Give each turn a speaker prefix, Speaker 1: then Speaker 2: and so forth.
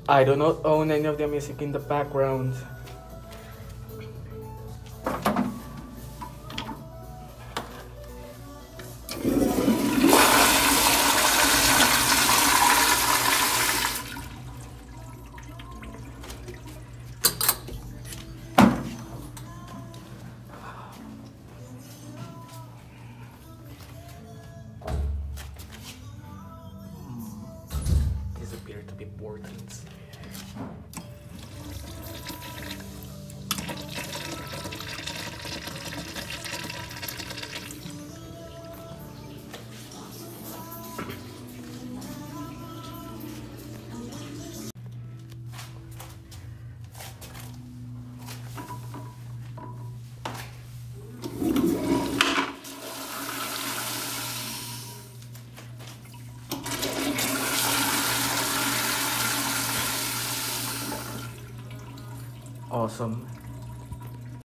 Speaker 1: I do not own any of the music in the background. These appear to be Vortens. Awesome.